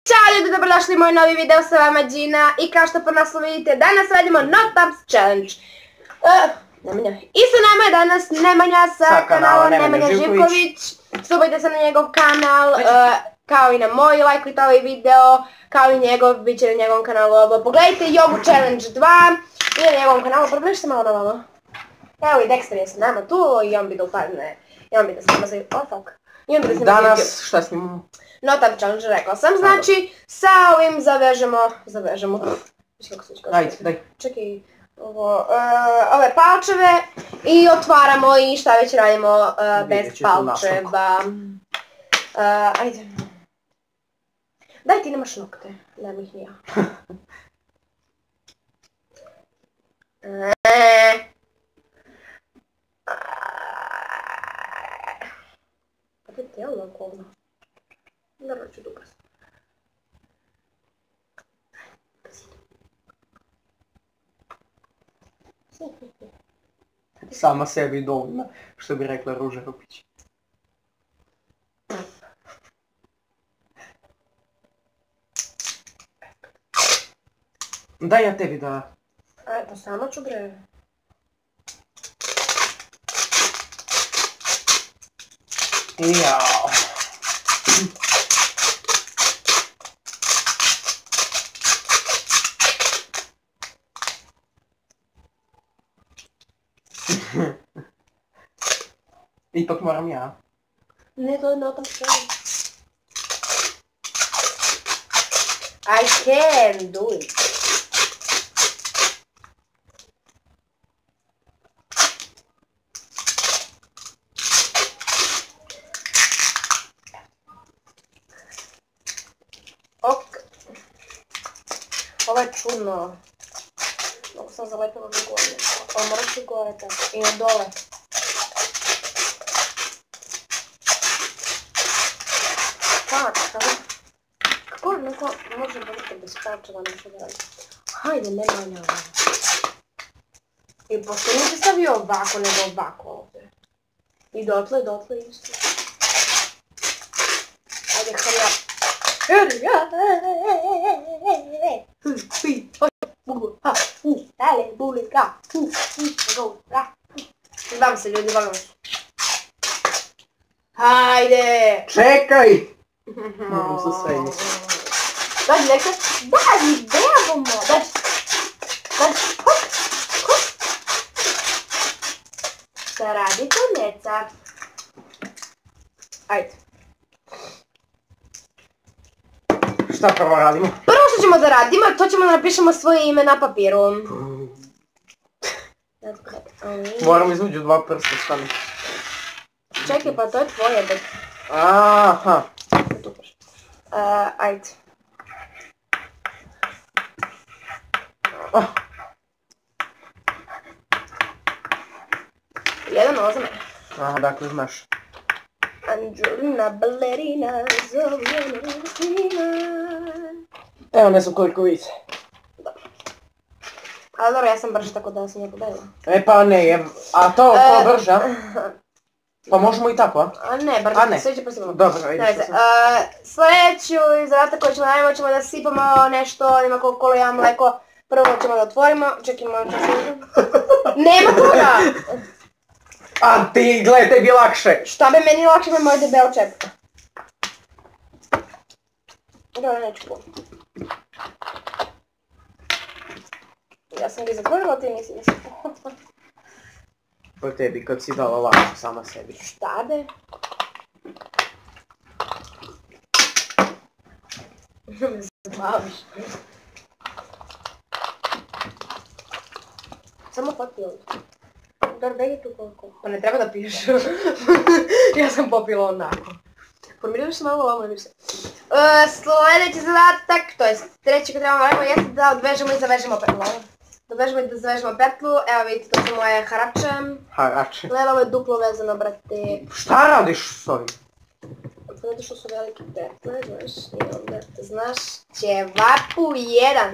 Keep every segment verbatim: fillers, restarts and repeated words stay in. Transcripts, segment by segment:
Ćao ljudi, dobrodošli u moj novi video, sa vama Gina i kao što po naslovu vidite, danas radimo No Thumbs Challenge. Nemanja. I sa nama je danas Nemanja sa kanala Nemanja Živković. Stupajte se na njegov kanal, kao i na moj, lajkujte ovaj video, kao i njegov, bit će na njegovom kanalu ovo. Pogledajte Yogu Challenge dva i na njegovom kanalu, probliš se malo na malo. Evo i Dexter je sa nama tu i on bi da upadne, i on bi da snima za... Oh fuck. Danas šta snimamo? No Thumbs Challenge, rekla sam, znači sa ovim zavežemo, zavežemo, Ajde, daj. Čekaj, ove palčeve i otvaramo i šta već radimo bez palčeva. Ajde. Daj ti nemaš nokte, nema ih ni ja. A to je tijelo okolno. Naravno ću dugas. Sama sebi dovoljna, što bi rekla Ruža Rupić. Daj ja tebi da... Aj, pa sama ću bre. Jao. Ipak moram ja. Ne, to je No Thumbs Challenge. I can do it. Ok. Ovo je čudno. Mogu sam zalepila na gore. Ovo moraš i gore tako. I na dole. Kako neko može biti bez palčeva nešto da radi? Hajde, nema njega. I pošto nisi stavio ovako, nego ovako ovdje. I dotle, dotle isto. Ajde, hvala. Bavim se ljudi, bavim se. Hajde! Čekaj! Moram se sve jesti. Dođi, nekaj, daži, bevomo, dođi, dođi, hop, hop. Šta radi koneca? Ajde. Šta prvo radimo? Prvo što ćemo da radimo, to ćemo da napišemo svoje ime na papiru. Moram između dva prsta staviti. Čekaj, pa to je tvoje, bet. Aha. Ajde. Jedan ovo za mene. Aha, dakle znaš. Anđelina balerina, zovjena rutina. Evo, ne znam koliko vidite. Dobro. Ali dobro, ja sam brže tako da sam je pobedila. E pa ne, a to ko brža? Pa možemo i tako, a? A ne, brže, sve će prosipamo. Dobro, vidiš što sam. Sljedeću zadatak koju ćemo radimo, ćemo da sipamo nešto, nema koliko ja mleko. Prvo ćemo da otvorimo, čekajmo što se... Nema toga! A ti, gledaj, tebi je lakše. Šta bi meni lakše, me moj debel čep. Dobro, neću puno. Ja sam ga zatvorila, ti nisi nisi. Po tebi, kad si dala lakše sama sebi. Šta be? Me zabaviš. Samo popi ovdje. Dar, daj je tu koliko. Pa ne treba da piješ. Ja sam popila onako. Formiraš se malo ovamo, ne se. Sljedeći zadatak, to je treći koji trebamo radimo, jeste da odvežemo i zavežemo petlu. Da odvežemo i da zavežemo petlu. Evo vidite, to su moje harače. Harače. Gledaj, ovo je duplo vezano, brate. Šta radiš s ovim? Zato što su velike petle, znaš, i onda te znaš, ćevapu jedan.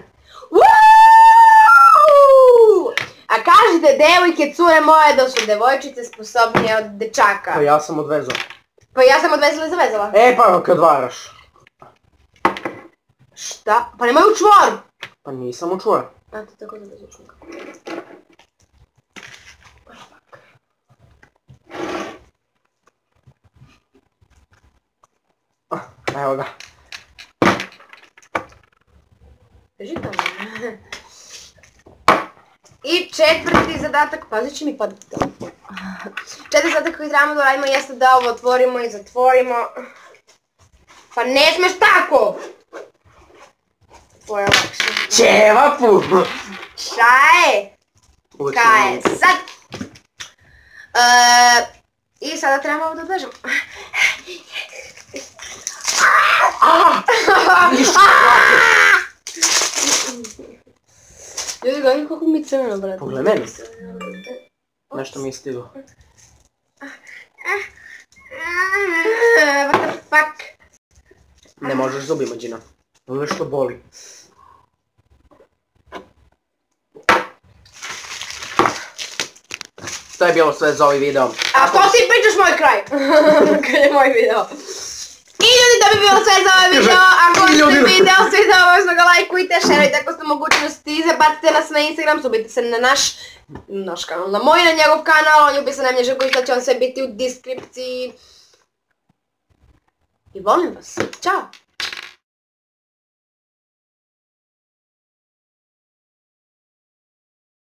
A kažete, devojke, cure moje, da su devojčice sposobnije od dečaka. Pa ja sam odvezao. Pa ja sam odvezala i zavezala. E pa kad varaš. Šta? Pa nemaju čvor! Pa nisam u čvor. Eto, tako da bez učnika. Evo ga. Drži tamo. I četvrti zadatak, pazit će mi padati telefon. Četvrti zadatak koji trebamo da radimo jeste da ovo otvorimo i zatvorimo. Pa ne smeš tako! Ovo je lakše. Ćevapu! Šta je? Kaj je sad? I sada trebamo ovo da odvežemo. Ljudi, gledaj kako mi je crveno, brate. Pogledaj meni. Nešto mi je stiglo. What the fuck? Ne možeš zubima, Gina. Ovo što boli. To je bilo sve za ovaj video. A ko ti pričaš moj kraj? Kad je moj video. I ljudi, to bi bilo sve za ovaj video. Ako vam se video svidao, obavezno ga lajkujte, šerujte ako ste mogućnosti, zabacite nas na Instagram, subite se na naš, naš kanal, na moj i na njegov kanal, ljubi se Nemanja Živković, to će vam sve biti u deskripciji. I volim vas. Ćao!